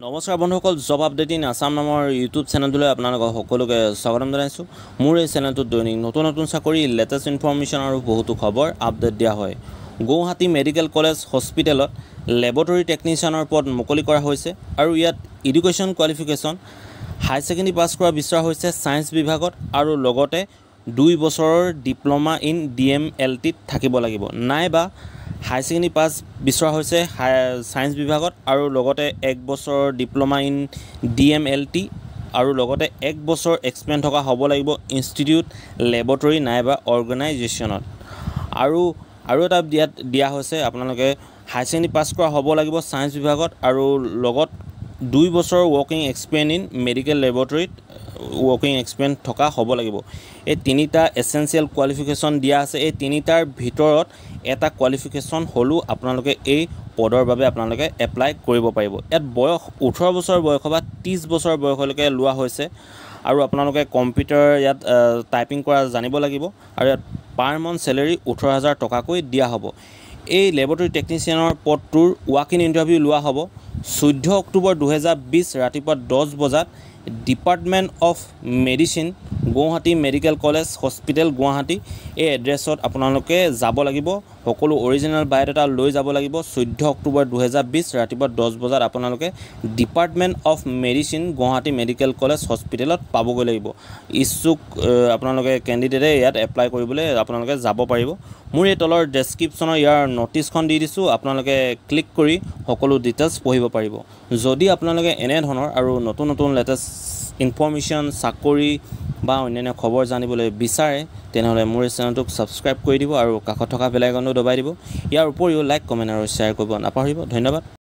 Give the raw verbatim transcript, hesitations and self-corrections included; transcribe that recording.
নমস্কাৰ বন্ধুসকল, job update in Assam নামৰ ইউটিউব চেনেলটোলৈ আপোনালোকক সকলোকে স্বাগতম জনাইছোঁ। মোৰ এই চেনেলটোত দৈনিক নতুন নতুন চাকৰি, লেটেষ্ট ইনফৰমেশ্যন আৰু বহুতো খবৰ আপডেট দিয়া হয়। গুৱাহাটী মেডিকেল কলেজ হস্পিটেলত লেবৰেটৰী টেকনিচিয়ানৰ পদ মুকলি কৰা হৈছে আৰু ইয়াত education qualification high secondary pass কৰা বিচৰা হৈছে ছায়েন্স বিভাগত আৰু লগতে দুই বছৰৰ diploma in D M L টিত থাকিব লাগিব, নাইবা হাই ছেকেণ্ডেৰী পাছ বিচৰা হৈছে ছায়েন্স বিভাগত আৰু লগতে এক বছৰৰ diploma in D M L T আৰু লগতে এক বছৰ এক্সপিৰিয়েঞ্চ থকা হ'ব লাগিব ইনষ্টিটিউট, লেবৰেটৰী নাইবা অৰ্গেনাইজেশ্যনত। আৰু আৰু এটা দিয়াত দিয়া হৈছে আপোনালোকে হাই ছেকেণ্ডেৰী পাছ কৰা হ'ব লাগিব ছায়েন্স বিভাগত আৰু লগত দুই বছৰৰ ৱৰ্কিং এক্সপিৰিয়েঞ্চ ইন মেডিকেল লেবৰেটৰীত ৱৰ্কিং এক্সপিৰিয়েঞ্চ থকা হ'ব লাগিব। এই তিনিটা এছেঞ্চিয়েল কোৱালিফিকেশ্যন দিয়া আছে। এই তিনিটাৰ ভিতৰত এটা কোৱালিফিকেশ্যন হ'লেও আপোনালোকে এই পদৰ বাবে আপোনালোকে এপ্লাই কৰিব পাৰিব। ইয়াত বয়স ওঠৰ বছৰ বয়স বা ত্ৰিছ বছৰ বয়সলৈকে লোৱা হৈছে আৰু আপোনালোকে কম্পিউটাৰ ইয়াত টাইপিং কৰা জানিব লাগিব আৰু ইয়াত পাৰ মান্থ চেলেৰি ওঠৰ হাজাৰ টকাকৈ দিয়া হ'ব। এই লেবৰেটৰী টেকনিচিয়ানৰ পদটোৰ ৱাক ইন ইণ্টাৰভিউ লোৱা হ'ব চৈধ্য অক্টোবৰ দুহেজাৰ বিছ ৰাতিপুৱা দহ বজাত department of medicine, Guwahati medical college hospital, Guwahati. এই এড্ৰেছত আপোনালোকে যাব লাগিব, সকলো অৰিজিনেল বায়'ডাটা লৈ যাব লাগিব। চৈধ্য অক্টোবৰ দুহেজাৰ বিছ ৰাতিপুৱা দহ বজাত আপোনালোকে department of medicine, Guwahati medical college হস্পিটেলত পাবগৈ লাগিব। ইচ্ছুক আপোনালোকে কেণ্ডিডেটে ইয়াত এপ্লাই কৰিবলৈ আপোনালোকে যাব পাৰিব। মোৰ এই তলৰ ডেছক্ৰিপশ্যনৰ ইয়াৰ ন'টিছখন দি দিছোঁ, আপোনালোকে ক্লিক কৰি সকলো ডিটেইলছ পঢ়িব পাৰিব। যদি আপোনালোকে এনেধৰণৰ আৰু নতুন নতুন লেটেষ্ট ইনফৰমেশ্যন, চাকৰি বা অন্যান্য খবৰ জানিবলৈ বিচাৰে তেনেহ'লে মোৰ এই চেনেলটোক ছাবস্ক্ৰাইব কৰি দিব আৰু কাষত থকা বেল আইকনটো দবাই দিব। ইয়াৰ উপৰিও লাইক, কমেণ্ট আৰু শ্বেয়াৰ কৰিব নাপাহৰিব। ধন্যবাদ।